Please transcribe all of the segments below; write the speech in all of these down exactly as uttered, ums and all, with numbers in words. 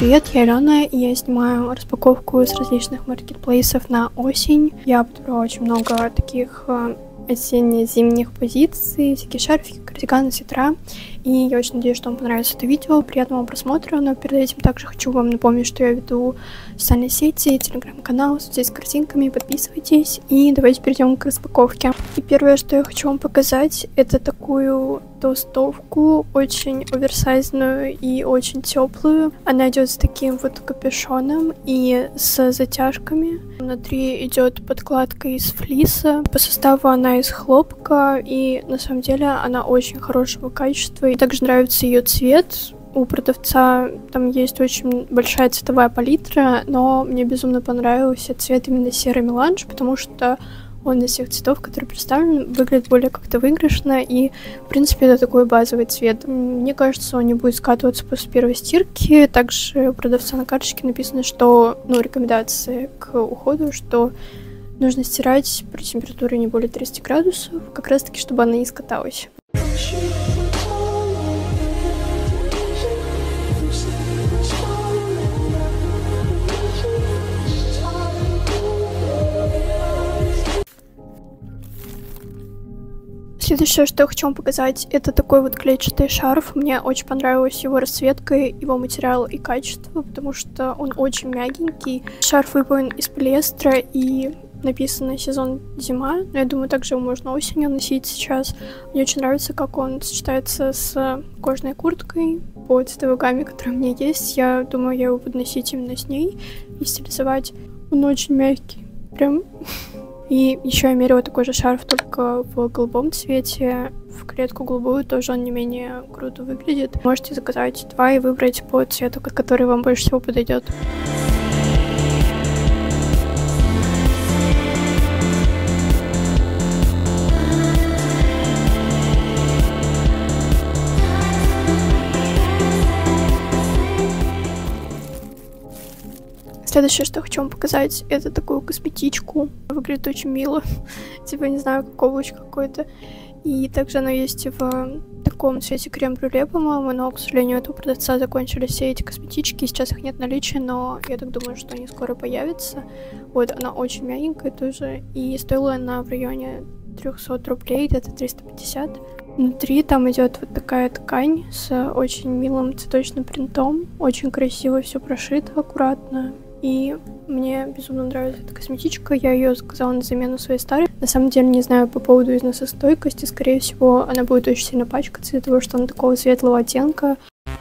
привет, я Алена, и я снимаю распаковку с различных маркетплейсов на осень. Я подобрала очень много таких осенне-зимних позиций, всякие шарфики, кардиганы, свитера. И я очень надеюсь, что вам понравится это видео. Приятного просмотра, но перед этим также хочу вам напомнить, что я веду социальные сети, телеграм-канал, соцсети с картинками. Подписывайтесь, и давайте перейдем к распаковке. И первое, что я хочу вам показать, это такую толстовку, очень оверсайзную и очень теплую. Она идет с таким вот капюшоном и с затяжками. Внутри идет подкладка из флиса. По составу она из хлопка, и на самом деле она очень хорошего качества. И также нравится ее цвет. У продавца там есть очень большая цветовая палитра, но мне безумно понравился цвет именно серый меланж, потому что он из всех цветов, которые представлены, выглядит более как-то выигрышно, и, в принципе, это такой базовый цвет. Мне кажется, он не будет скатываться после первой стирки. Также у продавца на карточке написано, что, ну, рекомендации к уходу, что нужно стирать при температуре не более тридцати градусов, как раз-таки, чтобы она не скаталась. Следующее, что я хочу вам показать, это такой вот клетчатый шарф. Мне очень понравилась его расцветка, его материал и качество, потому что он очень мягенький. Шарф выполнен из полиэстера и написано сезон зима, но я думаю, также его можно осенью носить сейчас. Мне очень нравится, как он сочетается с кожаной курткой по цветовой гамме, которая у меня есть. Я думаю, я его буду носить именно с ней и стилизовать. Он очень мягкий, прям... И еще я мерила такой же шарф, только в голубом цвете, в клетку голубую, тоже он не менее круто выглядит. Можете заказать два и выбрать по цвету, который вам больше всего подойдет. Следующее, что я хочу вам показать, это такую косметичку. Выглядит очень мило. Типа, не знаю, как облачко какое-то. И также она есть в таком цвете крем-брюле, по-моему, но, к сожалению, у этого продавца закончились все эти косметички. Сейчас их нет в наличии, но я так думаю, что они скоро появятся. Вот, она очень мягенькая тоже. И стоила она в районе трёхсот рублей, где-то триста пятьдесят. Внутри там идет вот такая ткань с очень милым цветочным принтом. Очень красиво все прошито, аккуратно. И мне безумно нравится эта косметичка. Я ее заказала на замену своей старой. На самом деле не знаю по поводу износостойкости. Скорее всего, она будет очень сильно пачкаться из-за того, что она такого светлого оттенка.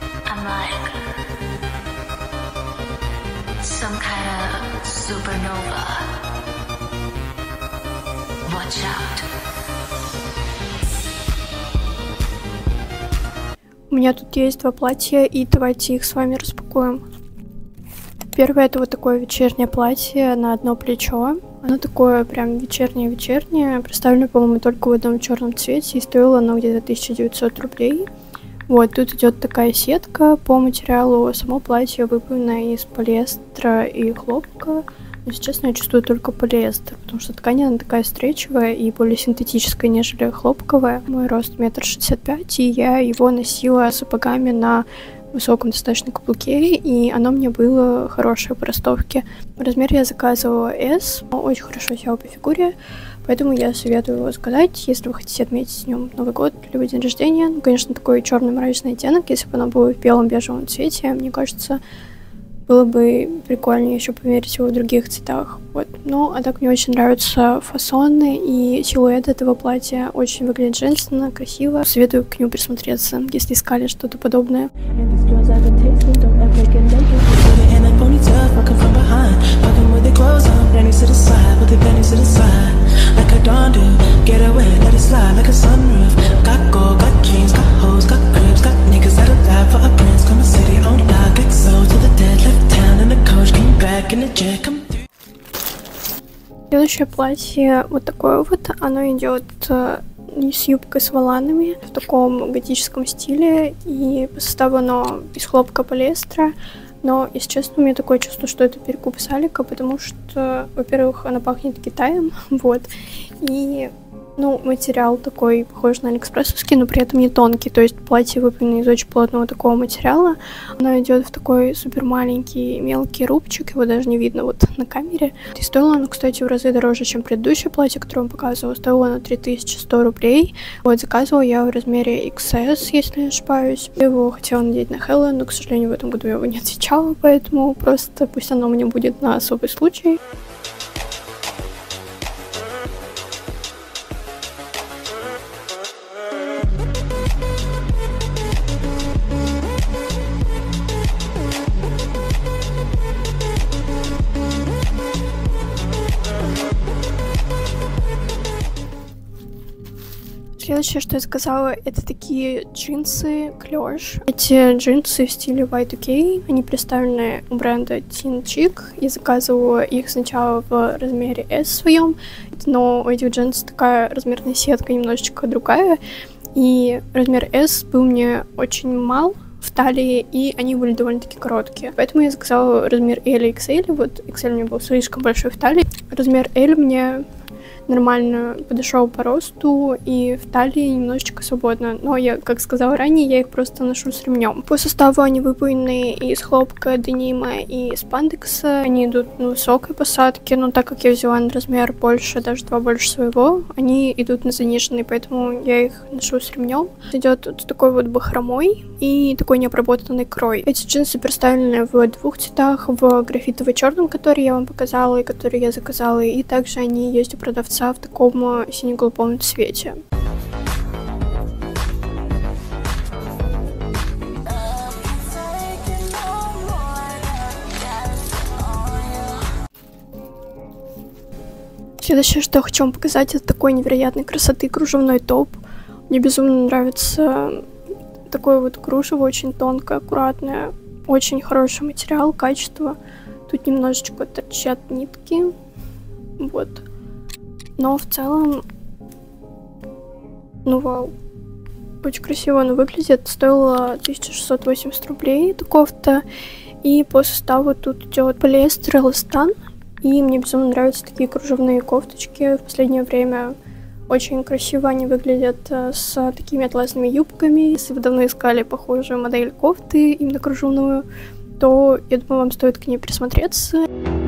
У меня тут есть два платья, и давайте их с вами распакуем. Первое — это вот такое вечернее платье на одно плечо. Оно такое прям вечернее-вечернее. Представлено, по-моему, только в одном черном цвете, и стоило оно где-то тысяча девятьсот рублей. Вот, тут идет такая сетка по материалу. Само платье выполнено из полиэстера и хлопка. Но, если честно, я чувствую только полиэстер, потому что ткань, она такая стрейчевая и более синтетическая, нежели хлопковая. Мой рост метр шестьдесят пять, и я его носила с сапогами на высоком достаточно каблуке, и оно мне было хорошее по ростовке. Размер я заказывала эс, очень хорошо сел по фигуре, поэтому я советую его заказать, если вы хотите отметить с ним Новый год, либо день рождения. Ну, конечно, такой черный мрачный оттенок, если бы оно было в белом бежевом цвете, мне кажется, было бы прикольнее еще померить его в других цветах. Вот. Ну, а так мне очень нравятся фасоны, и силуэт этого платья очень выглядит женственно, красиво. Советую к нему присмотреться, если искали что-то подобное. Следующее платье вот такое вот, оно идет с юбкой с воланами в таком готическом стиле, и по составу оно из хлопка полиэстера, но, если честно, у меня такое чувство, что это перекуп с Алика, потому что, во-первых, она пахнет Китаем, вот, и Ну, материал такой, похож на алиэкспрессовский, но при этом не тонкий. То есть платье выполнено из очень плотного такого материала. Оно идет в такой супер маленький мелкий рубчик, его даже не видно вот на камере. И стоило оно, кстати, в разы дороже, чем предыдущее платье, которое я вам показывала. Стоило оно три тысячи сто рублей. Вот, заказывала я в размере икс эс, если не ошибаюсь. Я его хотела надеть на Хэллоуин, но, к сожалению, в этом году я его не отвечала, поэтому просто пусть оно мне будет на особый случай. Следующее, что я заказала, это такие джинсы клеш. Эти джинсы в стиле вай ту кей, они представлены у бренда Teen Chic. Я заказывала их сначала в размере эс своем, но у этих джинс такая размерная сетка немножечко другая, и размер эс был мне очень мал в талии, и они были довольно-таки короткие. Поэтому я заказала размер эль и икс эль. Вот икс эль мне был слишком большой в талии. Размер эль мне нормально подошел по росту и в талии немножечко свободно. Но я, как сказала ранее, я их просто ношу с ремнем. По составу они выполнены из хлопка, денима и спандекса. Они идут на высокой посадке, но так как я взяла на размер больше, даже два больше своего, они идут на заниженный, поэтому я их ношу с ремнем. Идет вот такой вот бахромой и такой необработанный крой. Эти джинсы представлены в двух цветах: в графитово-черном, который я вам показала и который я заказала, и также они есть у продавца в таком сине-голубом цвете. Следующее, что я хочу вам показать, это такой невероятной красоты кружевной топ. Мне безумно нравится такое вот кружево, очень тонкое, аккуратное, очень хороший материал, качество. Тут немножечко торчат нитки, вот. Но в целом, ну вау, очень красиво оно выглядит. Стоило тысяча шестьсот восемьдесят рублей эта кофта. И по составу тут идет полиэстер и эластан. И мне безумно нравятся такие кружевные кофточки. В последнее время очень красиво они выглядят с такими атласными юбками. Если вы давно искали похожую модель кофты, именно кружевную, то я думаю, вам стоит к ней присмотреться.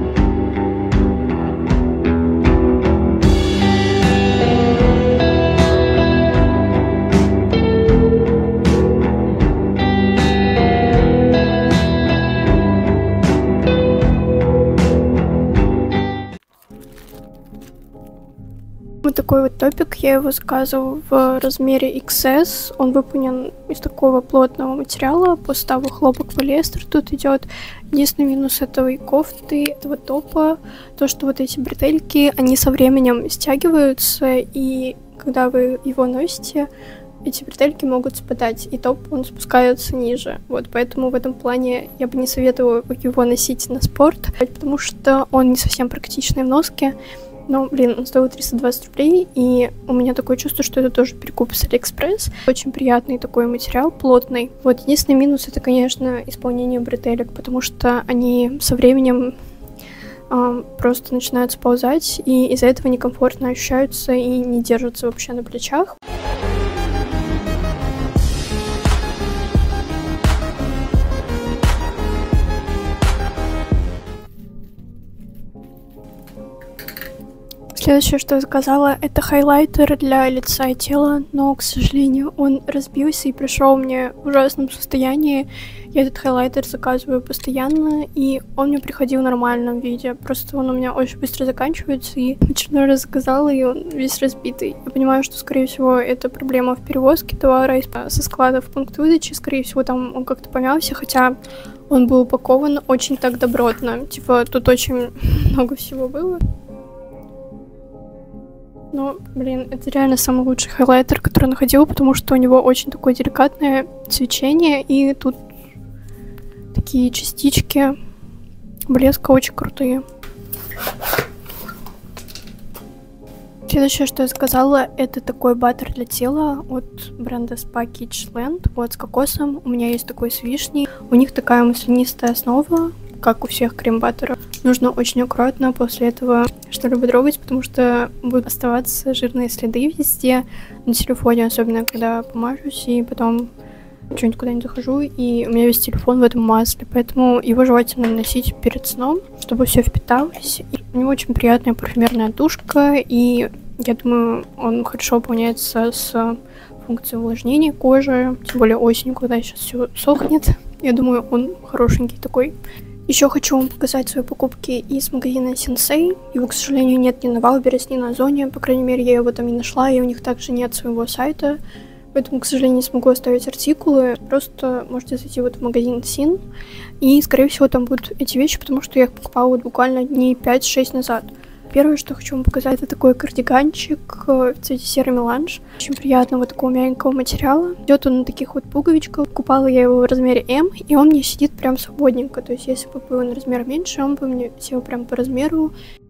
Вот такой вот топик, я его заказывала в размере икс эс. Он выполнен из такого плотного материала, по составу хлопок, полиэстер тут идет. Единственный минус этой кофты, этого топа, то, что вот эти бретельки, они со временем стягиваются, и когда вы его носите, эти бретельки могут спадать, и топ, он спускается ниже. Вот, поэтому в этом плане я бы не советовала его носить на спорт, потому что он не совсем практичный в носке. Но, блин, он стоил триста двадцать рублей, и у меня такое чувство, что это тоже перекуп с Алиэкспресс. Очень приятный такой материал, плотный. Вот, единственный минус — это, конечно, исполнение бретелек, потому что они со временем э, просто начинают сползать, и из-за этого некомфортно ощущаются и не держатся вообще на плечах. Следующее, что я заказала, это хайлайтер для лица и тела, но, к сожалению, он разбился и пришел мне в ужасном состоянии. Я этот хайлайтер заказываю постоянно, и он мне приходил в нормальном виде. Просто он у меня очень быстро заканчивается, и в очередной раз заказала, и он весь разбитый. Я понимаю, что, скорее всего, это проблема в перевозке товара со склада в пункт выдачи. Скорее всего, там он как-то помялся, хотя он был упакован очень так добротно. Типа, тут очень много всего было. Но, блин, это реально самый лучший хайлайтер, который я находила, потому что у него очень такое деликатное свечение, и тут такие частички блеска очень крутые. Следующее, что я заказала, это такой баттер для тела от бренда Spa Kitschland, вот, с кокосом. У меня есть такой с вишней. У них такая маслянистая основа, как у всех крем-баттеров. нужно очень аккуратно после этого что-либо трогать, потому что будут оставаться жирные следы везде, на телефоне, особенно когда помажусь, и потом что-нибудь куда-нибудь захожу, и у меня весь телефон в этом масле, поэтому его желательно наносить перед сном, чтобы все впиталось. И у него очень приятная парфюмерная душка, и я думаю, он хорошо выполняется с функцией увлажнения кожи, тем более осенью, когда сейчас все сохнет. Я думаю, он хорошенький такой. Еще хочу вам показать свои покупки из магазина Sensei. Его, к сожалению, нет ни на Валберес, ни на Озоне, по крайней мере, я его там не нашла, и у них также нет своего сайта. Поэтому, к сожалению, не смогу оставить артикулы. Просто можете зайти вот в магазин Син. И, скорее всего, там будут эти вещи, потому что я их покупала вот буквально дней пять-шесть назад. Первое, что хочу вам показать, это такой кардиганчик в цвете серый меланж. Очень приятного такого мягенького материала. Идет он на таких вот пуговичках. Купала я его в размере М, и он мне сидит прям свободненько. То есть, если бы был на размер меньше, он бы мне сел прям по размеру.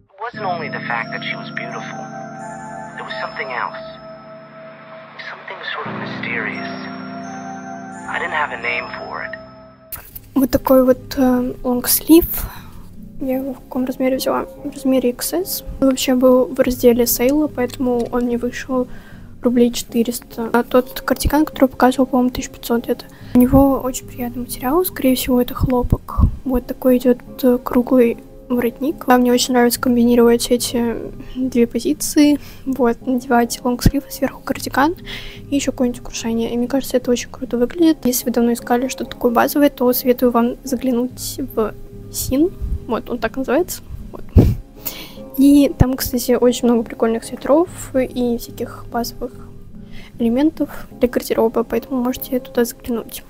Вот такой вот лонгслив. Я его в каком размере взяла? В размере икс эс. Он вообще был в разделе сейла, поэтому он мне вышел рублей четыреста. А тот кардиган, который показывал, по-моему, тысяча пятьсот это. У него очень приятный материал, скорее всего, это хлопок. Вот такой идет круглый воротник. Да, мне очень нравится комбинировать эти две позиции. Вот, надевать лонгслив, сверху кардиган и еще какое-нибудь украшение. И мне кажется, это очень круто выглядит. Если вы давно искали что-то такое базовое, то советую вам заглянуть в Син. Вот, он так называется. Вот. И там, кстати, очень много прикольных свитеров и всяких базовых элементов для гардероба, поэтому можете туда заглянуть.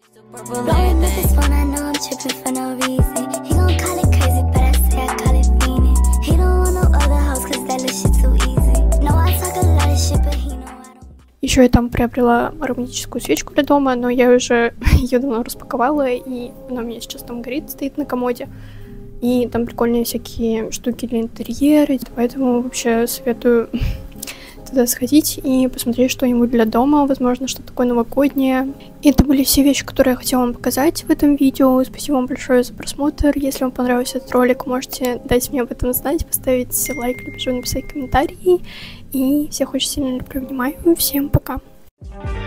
Еще я там приобрела ароматическую свечку для дома, но я уже ее давно распаковала, и она у меня сейчас там горит, стоит на комоде. И там прикольные всякие штуки для интерьера, поэтому вообще советую туда сходить и посмотреть что-нибудь для дома, возможно, что-то такое новогоднее. И это были все вещи, которые я хотела вам показать в этом видео. Спасибо вам большое за просмотр. Если вам понравился этот ролик, можете дать мне об этом знать, поставить лайк, либо же написать комментарий. И всех очень сильно люблю, обнимаю. Всем пока!